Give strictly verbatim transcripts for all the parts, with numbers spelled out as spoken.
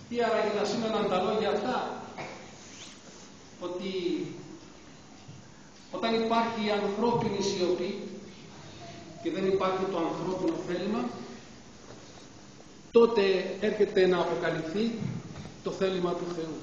Τι άραγε να σήμαιναν τα λόγια αυτά? Ότι όταν υπάρχει η ανθρώπινη σιωπή και δεν υπάρχει το ανθρώπινο θέλημα, τότε έρχεται να αποκαλυφθεί το θέλημα του Θεού.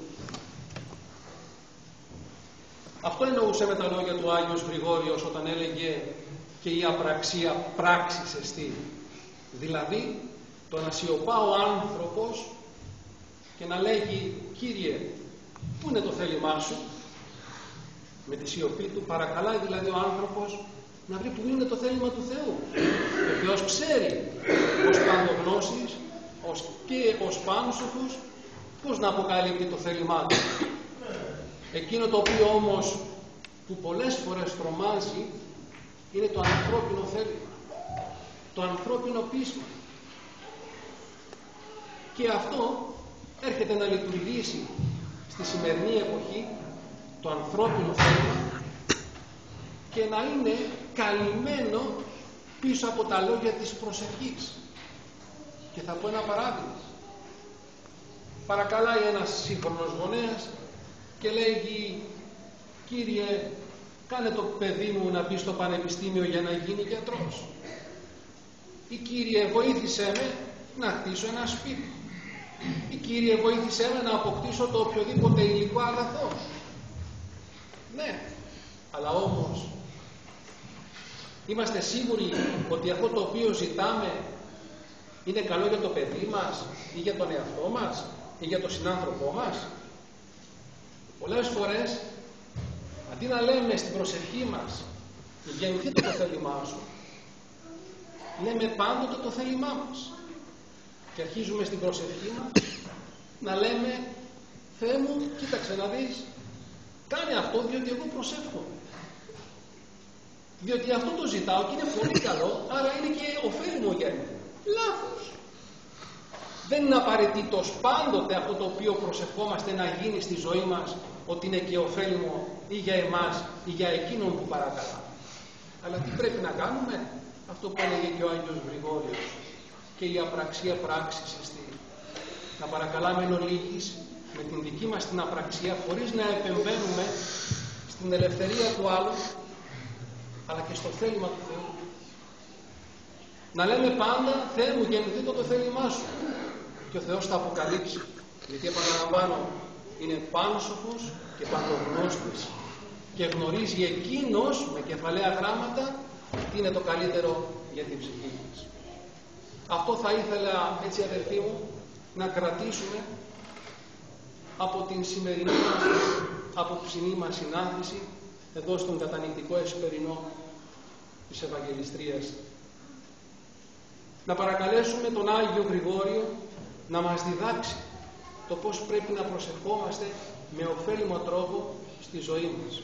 Αυτό εννοούσε με τα λόγια του Άγιος Γρηγόριος όταν έλεγε και η απραξία πράξης εστί. Δηλαδή το να σιωπά ο άνθρωπος και να λέγει «Κύριε, πού είναι το θέλημά σου?» Με τη σιωπή του παρακαλάει δηλαδή ο άνθρωπος να βρει που είναι το θέλημα του Θεού. Και ο Θεός ξέρει ως παντογνώσης ως και ως πάνσοφος πώς να αποκαλύπτει το θέλημά του. Εκείνο το οποίο όμως που πολλές φορές τρομάζει είναι το ανθρώπινο θέλημα, το ανθρώπινο πείσμα. Και αυτό έρχεται να λειτουργήσει στη σημερινή εποχή, το ανθρώπινο θέλημα, και να είναι καλυμμένο πίσω από τα λόγια της προσευχής. Και θα πω ένα παράδειγμα. Παρακαλάει ένας σύγχρονος γονέας και λέγει «Κύριε, κάνε το παιδί μου να μπει στο πανεπιστήμιο για να γίνει γιατρός». Ή «Κύριε, βοήθησέ με να χτίσω ένα σπίτι». Ή «Κύριε, βοήθησέ με να αποκτήσω το οποιοδήποτε υλικό αγαθό». Ναι, αλλά όμως είμαστε σίγουροι ότι αυτό το οποίο ζητάμε είναι καλό για το παιδί μας ή για τον εαυτό μας ή για τον συνάνθρωπό μας? Πολλές φορές αντί να λέμε στην προσευχή μας «Γεννηθείτε το θέλημά σου», λέμε πάντοτε το θέλημά μας. Και αρχίζουμε στην προσευχή μας να λέμε «Θεέ μου, κοίταξε να δεις, κάνε αυτό διότι εγώ προσεύχομαι. Διότι αυτό το ζητάω και είναι πολύ καλό, άρα είναι και ωφέλιμο για μένα». Λάθος. Δεν είναι απαραίτητος πάντοτε αυτό το οποίο προσευχόμαστε να γίνει στη ζωή μας ότι είναι και ωφέλιμο ή για εμάς ή για εκείνον που παρακαλά. Αλλά τι πρέπει να κάνουμε? Αυτό που έλεγε και ο Άγιος Γρηγόριος, και η απραξία πράξης εστί. Να παρακαλάμε εν ολίγης με την δική μας την απραξία, χωρίς να επεμβαίνουμε στην ελευθερία του άλλου αλλά και στο θέλημα του Θεού. Να λέμε πάντα «Θεέ μου, γεννηθείτε το θέλημά σου», και ο Θεός θα αποκαλύψει, γιατί επαναλαμβάνω είναι πάνσοφος και παντογνώστης και γνωρίζει εκείνος με κεφαλαία γράμματα τι είναι το καλύτερο για την ψυχή μας. Αυτό θα ήθελα, έτσι αδελφοί μου, να κρατήσουμε από την σημερινή μας απόψινή μας συνάντηση εδώ στον κατανοητικό εσπερινό της Ευαγγελιστρίας. Να παρακαλέσουμε τον Άγιο Γρηγόριο να μας διδάξει το πώς πρέπει να προσευχόμαστε με ωφέλιμο τρόπο στη ζωή μας.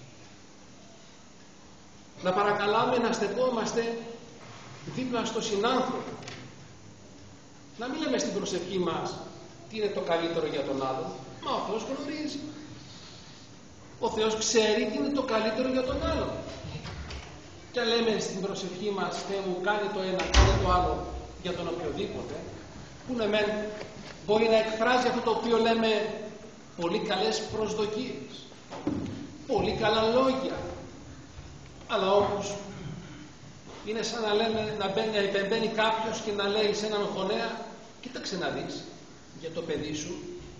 Να παρακαλάμε να στεκόμαστε δίπλα στο συνάνθρωπο. Να μην λέμε στην προσευχή μας τι είναι το καλύτερο για τον άλλο, μα ο Θεός γνωρίζει. Ο Θεός ξέρει τι είναι το καλύτερο για τον άλλο. Και λέμε στην προσευχή μας «Θεέ μου, κάνε το ένα, κάνε το άλλο για τον οποιοδήποτε», που ναι μεν μπορεί να εκφράζει αυτό το οποίο λέμε πολύ καλές προσδοκίες, πολύ καλά λόγια, αλλά όμως είναι σαν να λέμε, να, μπαίνει, να επεμβαίνει κάποιος και να λέει σε έναν γονέα «Κοίταξε να δεις για το παιδί σου,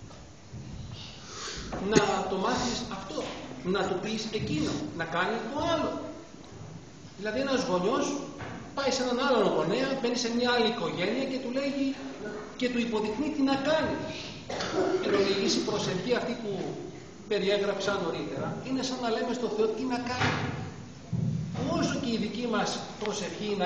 να το μάθεις αυτό, να του πεις εκείνο, να κάνει το άλλο». Δηλαδή ένας γονιός πάει σε έναν άλλον γονέα, μπαίνει σε μια άλλη οικογένεια και του λέγει και του υποδεικνύει τι να κάνει. Εν ολίγης η προσευχή αυτή που περιέγραψα νωρίτερα είναι σαν να λέμε στο Θεό τι να κάνει. Όσο και η δική μας προσευχή